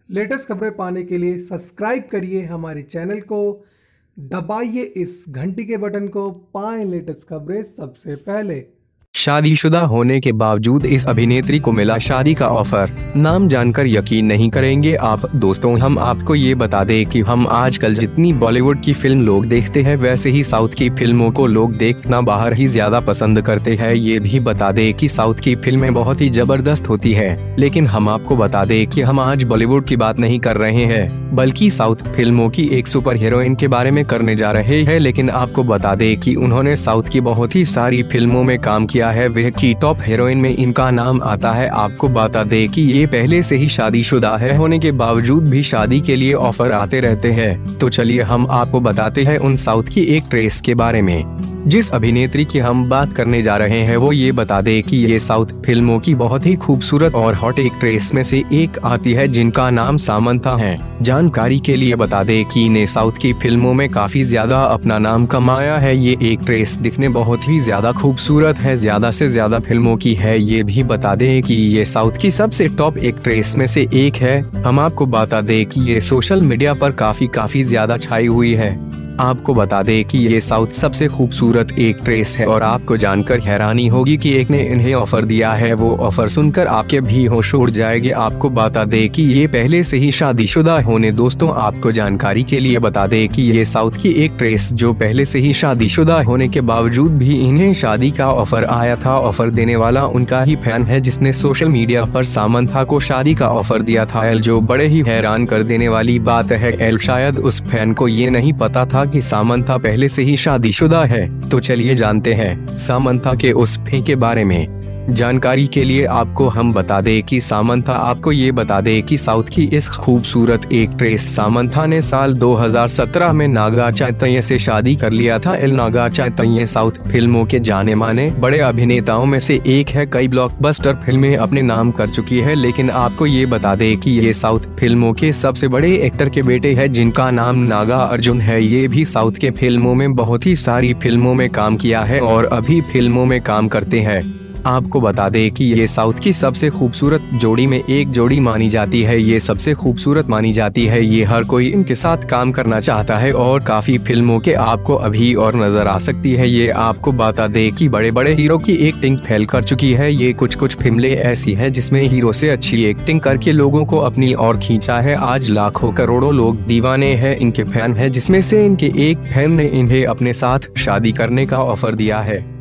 Latest खबरें पाने के लिए सब्सक्राइब करिए हमारे चैनल को, दबाइए इस घंटी के बटन को, पाएं लेटेस्ट खबरें सबसे पहले। शादीशुदा होने के बावजूद इस अभिनेत्री को मिला शादी का ऑफर। नाम जानकर यकीन नहीं करेंगे आप। दोस्तों, हम आपको ये बता दें कि हम आजकल जितनी बॉलीवुड की फिल्म लोग देखते हैं, वैसे ही साउथ की फिल्मों को लोग देखना बाहर ही ज्यादा पसंद करते हैं। ये भी बता दें कि साउथ की फिल्में बहुत ही जबरदस्त होती है, लेकिन हम आपको बता दें कि हम आज बॉलीवुड की बात नहीं कर रहे हैं, बल्कि साउथ फिल्मों की एक सुपर हीरोइन के बारे में करने जा रहे हैं। लेकिन आपको बता दें कि उन्होंने साउथ की बहुत ही सारी फिल्मों में काम किया है, वह की टॉप हीरोइन में इनका नाम आता है। आपको बता दें कि ये पहले से ही शादीशुदा है, होने के बावजूद भी शादी के लिए ऑफर आते रहते हैं। तो चलिए हम आपको बताते हैं उन साउथ की एक ट्रेस के बारे में। जिस अभिनेत्री की हम बात करने जा रहे हैं वो ये बता दे कि ये साउथ फिल्मों की बहुत ही खूबसूरत और हॉट एक ट्रेस में से एक आती है, जिनका नाम सामंथा है। जानकारी के लिए बता दे कि इन्हें साउथ की फिल्मों में काफी ज्यादा अपना नाम कमाया है। ये एक ट्रेस दिखने बहुत ही ज्यादा खूबसूरत है, ज्यादा से ज्यादा फिल्मों की है। ये भी बता दे कि ये साउथ की सबसे टॉप एक ट्रेस में से एक है। हम आपको बता दे कि ये सोशल मीडिया पर काफी ज्यादा छाई हुई है। आपको बता दें कि ये साउथ सबसे खूबसूरत एक ट्रेस है और आपको जानकर हैरानी होगी कि एक ने इन्हें ऑफर दिया है। वो ऑफर सुनकर आपके भी होश उड़ जाएंगे। आपको बता दें कि ये पहले से ही शादीशुदा होने। दोस्तों, आपको जानकारी के लिए बता दें कि ये साउथ की एक ट्रेस जो पहले से ही शादीशुदा होने के बावजूद भी इन्हें शादी का ऑफर आया था। ऑफर देने वाला उनका ही फैन है, जिसने सोशल मीडिया पर सामंथा को शादी का ऑफर दिया था। जो बड़े ही हैरान कर देने वाली बात है, शायद उस फैन को ये नहीं पता था कि सामंथा पहले से ही शादीशुदा है। तो चलिए जानते हैं सामंथा के उस फैन के बारे में। जानकारी के लिए आपको हम बता दें कि सामंथा, आपको ये बता दें कि साउथ की इस खूबसूरत एक ट्रेस सामंथा ने साल 2017 में नागा चैतन्य से शादी कर लिया था। नागा चैतन्य साउथ फिल्मों के जाने माने बड़े अभिनेताओं में से एक है। कई ब्लॉकबस्टर फिल्में अपने नाम कर चुकी है। लेकिन आपको ये बता दें कि ये साउथ फिल्मों के सबसे बड़े एक्टर के बेटे हैं, जिनका नाम नागा अर्जुन है। ये भी साउथ के फिल्मों में बहुत ही सारी फिल्मों में काम किया है और अभी फिल्मों में काम करते हैं। आपको बता दें कि ये साउथ की सबसे खूबसूरत जोड़ी में एक जोड़ी मानी जाती है। ये सबसे खूबसूरत मानी जाती है। ये हर कोई इनके साथ काम करना चाहता है और काफी फिल्मों के आपको अभी और नजर आ सकती है। ये आपको बता दें कि बड़े बड़े हीरो की एक्टिंग फैल कर चुकी है। ये कुछ फिल्में ऐसी हैं जिसमें हीरो से अच्छी एक्टिंग करके लोगों को अपनी ओर खींचा है। आज लाखों करोड़ों लोग दीवाने हैं, इनके फैन है, जिसमें से इनके एक फैन ने इन्हें अपने साथ शादी करने का ऑफर दिया है।